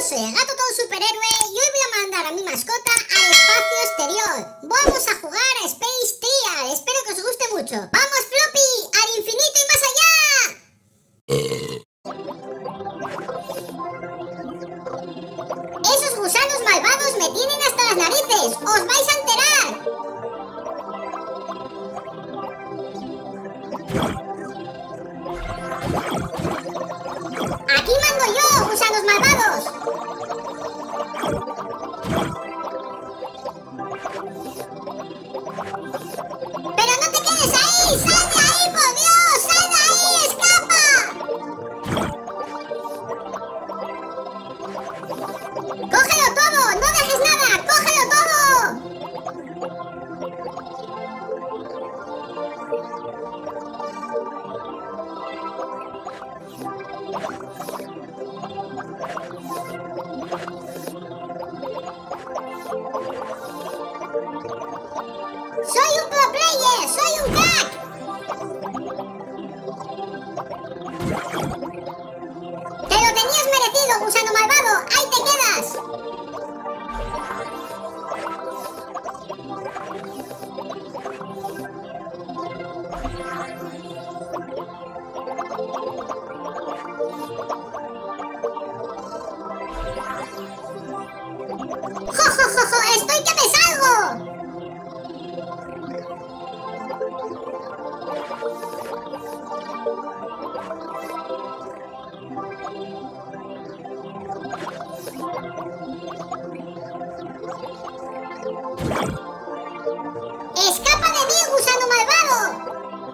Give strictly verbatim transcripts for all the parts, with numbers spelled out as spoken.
soy el gato todo superhéroe y hoy voy a mandar a mi mascota al espacio exterior. Vamos a jugar a Space Trial, espero que os guste mucho. ¡Vamos, Floppy! ¡Al infinito y más allá! Esos gusanos malvados me tienen hasta las narices, ¡os vais a enterar! ¡Aquí mando yo, gusanos malvados! ¡Pero no te quedes ahí! ¡Sal de ahí, por Dios! ¡Sal de ahí! ¡Escapa! ¡Cógelo todo! ¡No dejes nada! ¡Cógelo todo! ¡Soy un pro player! ¡Soy un crack! ¡Te lo tenías merecido, gusano malvado! ¡Ahí te quedas! ¡Jo, jo, jo, jo! ¡Estoy que me salgo! ¡Escapa de mí, gusano malvado!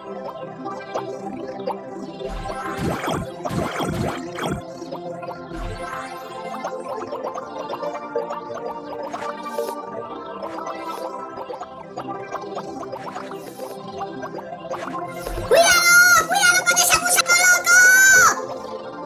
¡Cuidado! ¡Cuidado con ese gusano loco!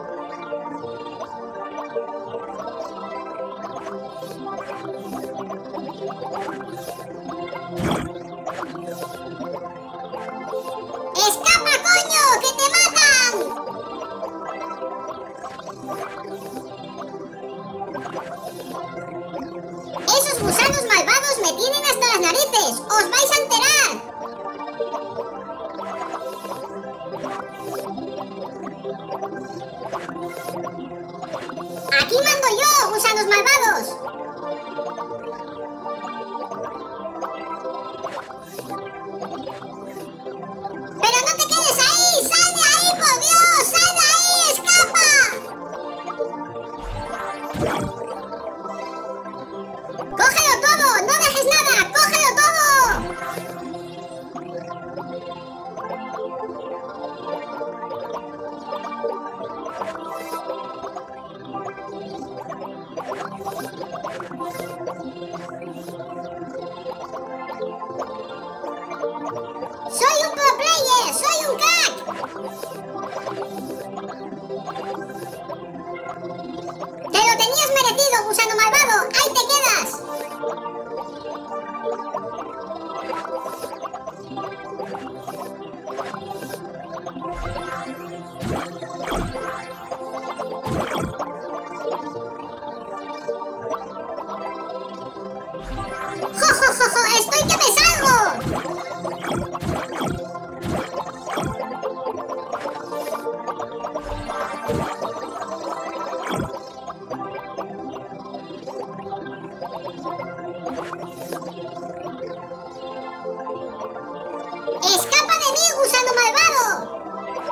¡Escapa, coño! ¡Que te matan! Esos gusanos malvados me tienen hasta las narices. ¡Os vais a enterar! ¡Aquí mando yo, gusanos malvados! ¡Pero no te quedes ahí! ¡Sal de ahí, por Dios! ¡Sal de ahí! ¡Escapa! ¡Cógelo todo! ¡No dejes nada! ¡Cógelo todo! ¡Soy un pro player! ¡Soy un crack! ¡Te lo tenías merecido, gusano malvado! ¡Ahí te quedas! ¡Jo, jo, jo, jo! ¡Estoy que me salgo! ¡Escapa de mí, gusano malvado!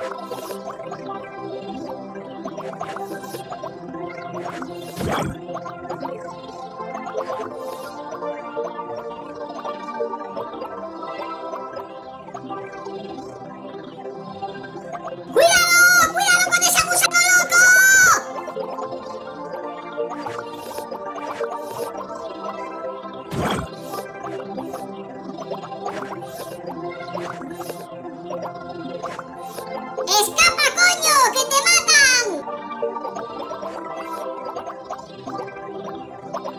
¡Cuidado! ¡Cuidado con ese gusano loco! ¡Escapa, coño! ¡Que te matan!